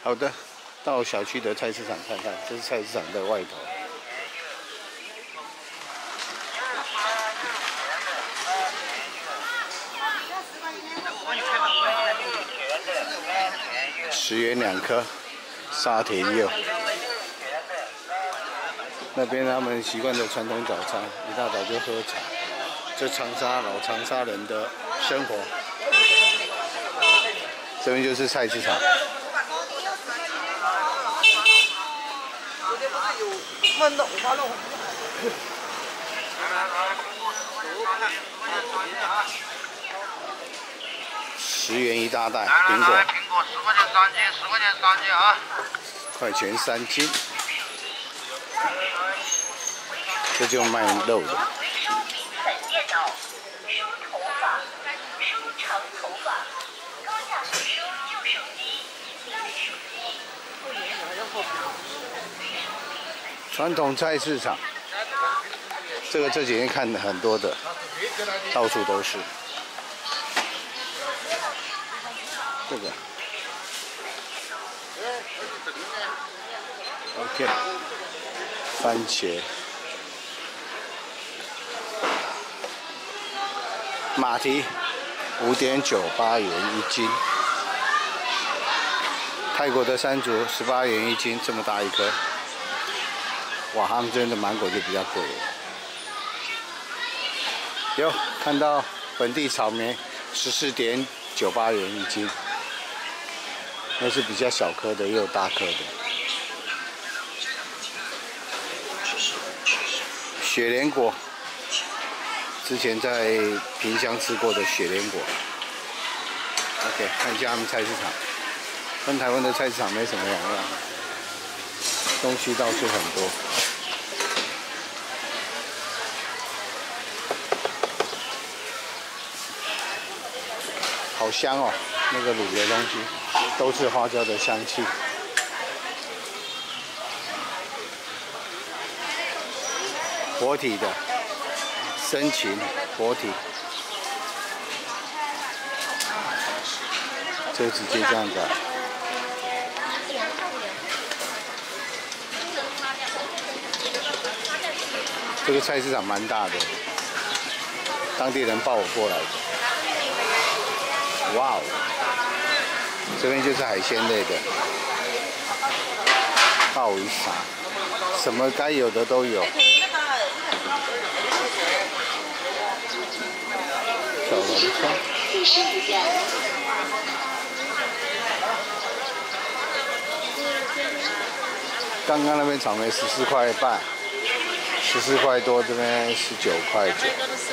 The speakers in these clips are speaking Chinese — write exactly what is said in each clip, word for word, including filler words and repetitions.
好的，到小区的菜市场看看，这是菜市场的外头。十元两颗沙田柚。那边他们习惯的传统早餐，一大早就喝茶，这长沙老长沙人的生活。这边就是菜市场。 十元一大袋苹果， 苹果十块钱三斤，十块钱三斤啊！ 块钱三斤，这就卖肉的。传统菜市场，这个这几天看的很多的，到处都是。这个 ，OK， 番茄，马蹄五点九八元一斤，泰国的山竹十八元一斤，这么大一颗。 哇，他们这边的芒果就比较贵了。有看到本地草莓十四点九八元一斤，那是比较小颗的，也有大颗的。雪莲果，之前在萍乡吃过的雪莲果。OK， 看一下他们菜市场，跟台湾的菜市场没什么两样，东西倒是很多。 好香哦，那个卤的东西都是花椒的香气。活体的，生芹活体，就直接这样子、啊。这个菜市场蛮大的，当地人抱我过来的。 哇哦，这边就是海鲜类的，鲍鱼沙，什么该有的都有。小龙虾。刚刚那边草莓十四块半，十四块多，这边十九块九。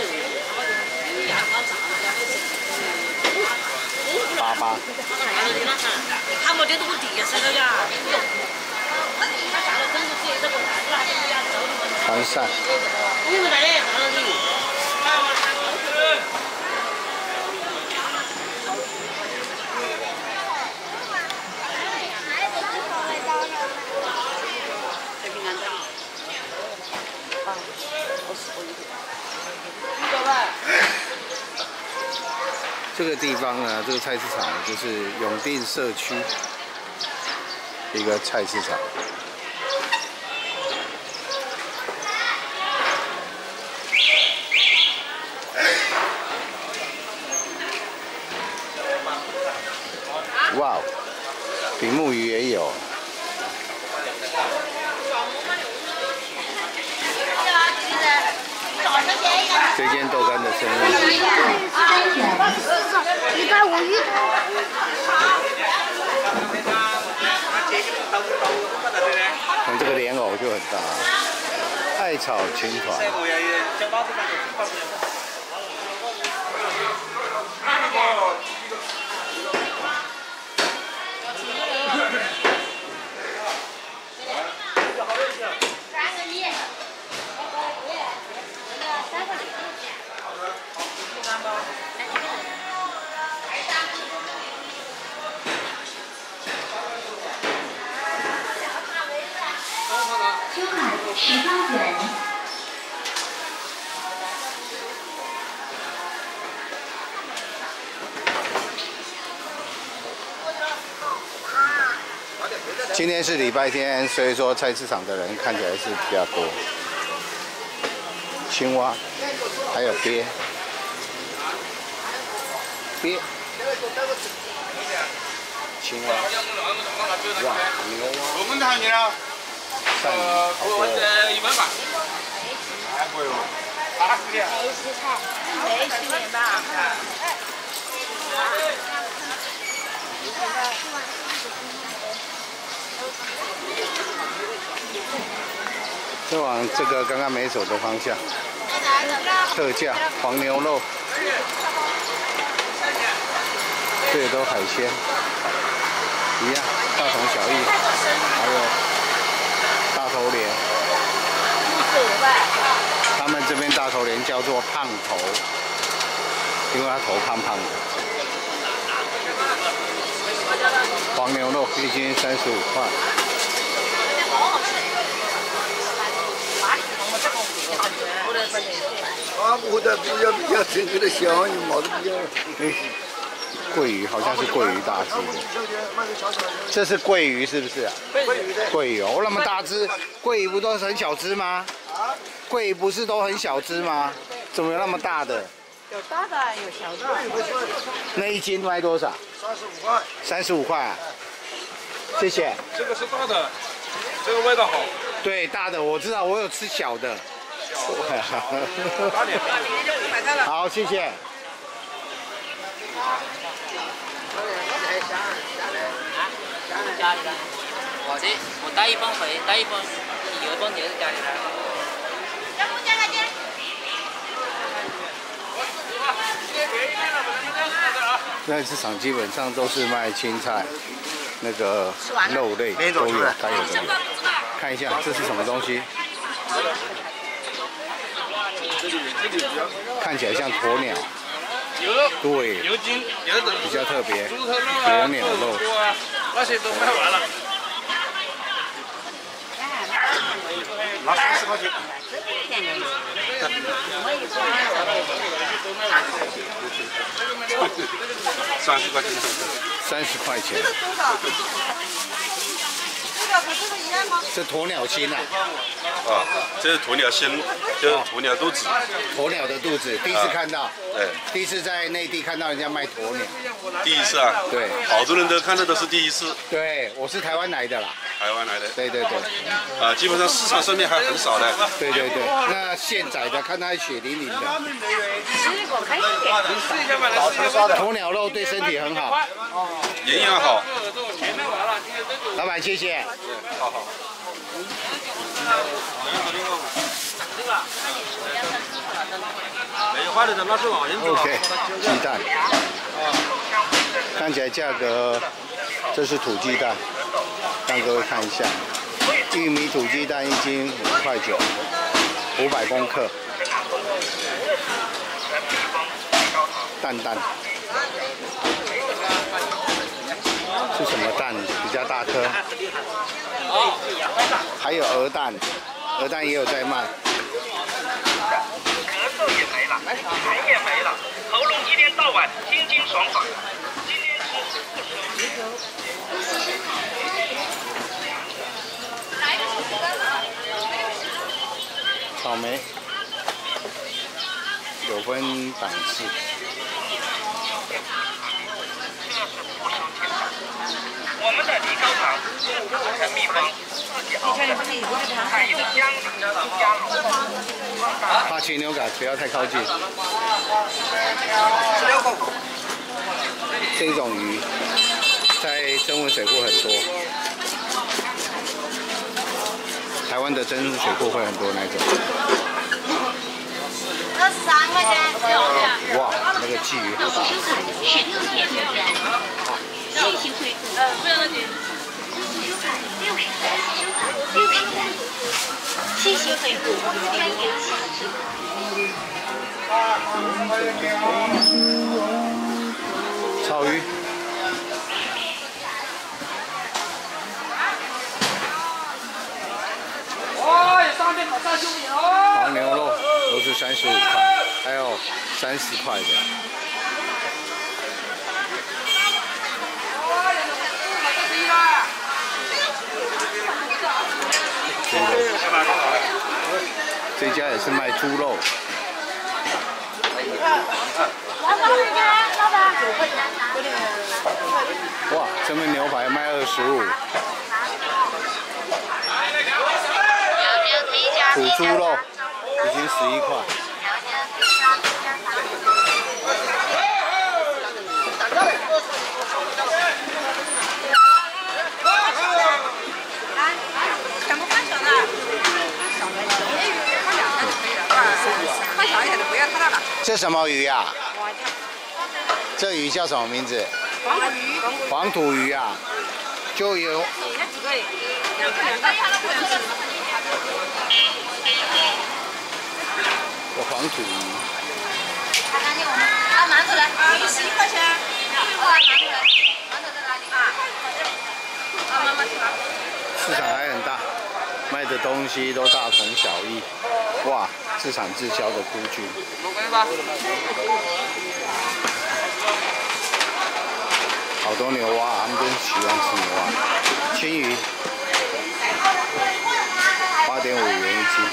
八八。他们这都不地是的呀。黄鳝。这个地方呢，这个菜市场就是永定社区一个菜市场。哇哦，比目鱼也有。 这间豆干的生意， 一百五一。 看这个莲藕就很大，艾草青团。 十八元。 今天是礼拜天，所以说菜市场的人看起来是比较多。青蛙，还有鳖，鳖，青蛙，哇，牛蛙。我们谈你了。鳝鱼，好多。一百吧。太贵了。八十点。没食材，没十点吧。再往这个刚刚没走的方向，特价黄牛肉，这也都海鲜，一样大同小异，还有大头鲢，他们这边大头鲢叫做胖头，因为它头胖胖的。黄牛肉一斤三十五块。啊，我的比较比较整个的小，你毛的比较。哎，桂鱼好像是桂鱼大只的。这是桂鱼是不是啊？桂鱼的。桂鱼哦，那么大只，桂鱼不都是很小只吗？啊？桂鱼不是都很小只吗？怎么有那么大的？有大的，有小的。那一斤卖多少？三十五块。三十五块啊。谢谢。这个是大的，这个味道好。对，大的我知道，我有吃小的。好，谢谢。家里的，或者我带一份回，带一份，有一份就是家里的。菜市场基本上都是卖青菜，那个肉类都有，该有的有。看一下这是什么东西？看起来像鸵鸟，对，比较特别，鸵鸟肉，那些都卖完了。拿三十块钱。三十块钱。三十块钱。这鸵鸟心啊！ 啊，这是鸵鸟心，就是鸵鸟肚子。 鸵鸟的肚子，第一次看到。对。第一次在内地看到人家卖鸵鸟。 第一次啊？ 对。 好多人都看到都是第一次。 对，我是台湾来的啦。 台湾来的。 对对对。 啊，基本上市场上面还很少的。 对对对。那现宰的，看它血淋淋的。鸵鸟肉对身体很好。 营养好。 老板，谢谢。 好好。 OK， 鸡蛋，看起来价格，这是土鸡蛋，让各位看一下，玉米土鸡蛋一斤五块九，五百公克，蛋蛋，是什么蛋？比较大颗，还有鹅蛋，鹅蛋也有在卖。咳嗽也没了，痰也没了，喉咙一天到晚清清爽爽。今天吃不熟。草莓有分档次。我们的梨膏糖制成密封，自己熬的，海的香里加入。怕禽流感，不要太靠近。这种鱼在增温水库很多，台湾的增温水库会很多那种。这三块钱。哇，那个鲫鱼。十六点元。新型回顾。呃，不要着急。六十块，六十块。新型回顾，欢迎下次。草鱼。黄牛肉都是三十五块，还有三十块的。 这家也是卖猪肉。哇，这边牛排卖二十五。土猪肉已经十一块。 全部换小的，换小一点的不要太大了。 这什么鱼啊？这鱼叫什么名字？ 黄土鱼。 黄土鱼啊，就有。 那几个？两个两个。 我黄土鱼。 啊，馒头来。啊，十一块钱。啊，馒头来。馒头在哪里？啊。啊，妈妈去拿。 市场还很大，卖的东西都大同小异。哇，自产自销的菇菌。好多牛蛙，他们真喜欢吃牛蛙。青鱼，八点五元一斤。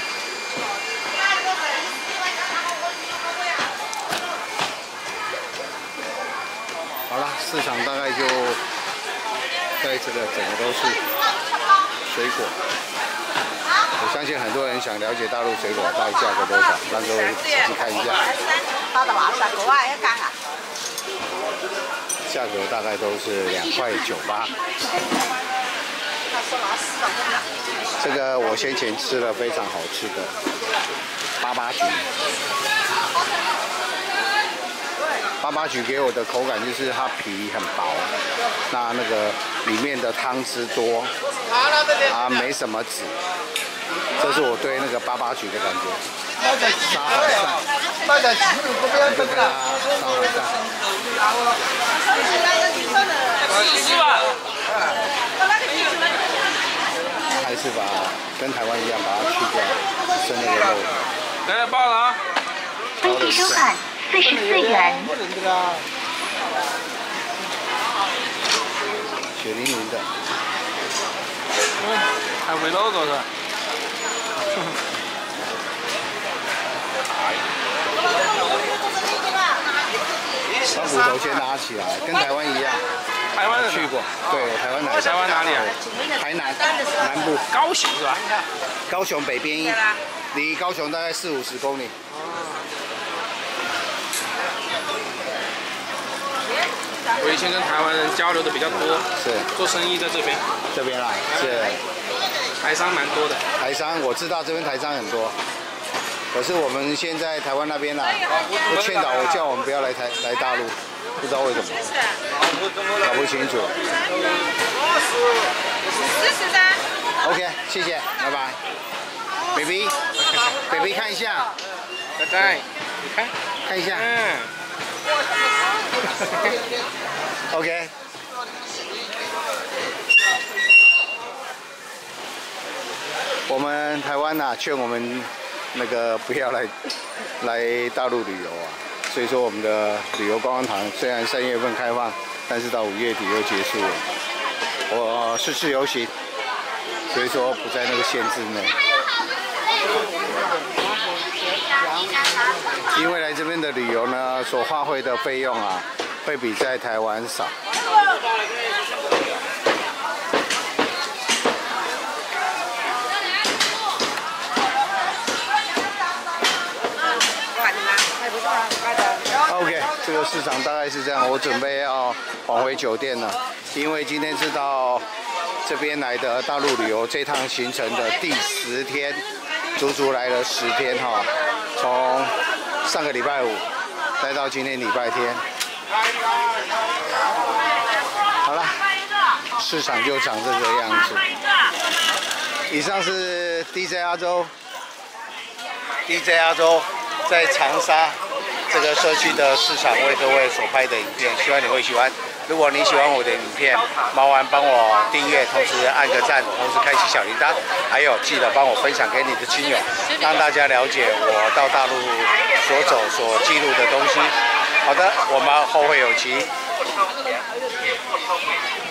好了，市场大概就在这个整个都是水果。我相信很多人想了解大陆水果大概价格多少，让各位仔细看一下。价格大概都是两块九八。这个我先前吃了非常好吃的八八橘。八八橘给我的口感就是它皮很薄，那那个里面的汤汁多，啊没什么籽，这是我对那个八八橘的感觉。沙海扇，你就看它沙海扇。还是把跟台湾一样把它去掉，剩那个肉。 来报了啊！ 飞机收款四十四元。 血淋淋的。 嗯，还回老高是吧？ 把骨头先拿起来，跟台湾一样。 台湾去过，对，台湾哪？ 台湾哪里啊？ 台南南部。 高雄是吧？ 高雄北边一，离高雄大概四五十公里。 我以前跟台湾人交流的比较多， 是做生意在这边。 这边啦，是台商蛮多的。 台商我知道这边台商很多，可是我们现在台湾那边啦，都劝导我叫我们不要来台来大陆，不知道为什么，搞不清楚。 四十三。 OK， 谢谢，拜拜。baby，baby 看一下， 拜拜，你看， 看一下。 嗯。 OK。我们台湾呐、啊，劝我们那个不要来来大陆旅游啊，所以说我们的旅游观光团虽然三月份开放，但是到五月底又结束了。我是自由行，所以说不在那个限制内。因为来这边的旅游呢，所花费的费用啊，会比在台湾少。OK， 这个市场大概是这样。我准备要返回酒店了，因为今天是到这边来的大陆旅游这趟行程的第十天，足足来了十天哈，从上个礼拜五待到今天礼拜天。好了，市场就长这个样子。以上是 D J 阿周 ，D J 阿周在长沙这个社区的市场为各位所拍的影片，希望你会喜欢。如果你喜欢我的影片，麻烦帮我订阅，同时按个赞，同时开启小铃铛，还有记得帮我分享给你的亲友，让大家了解我到大陆所走所记录的东西。好的，我们后会有期。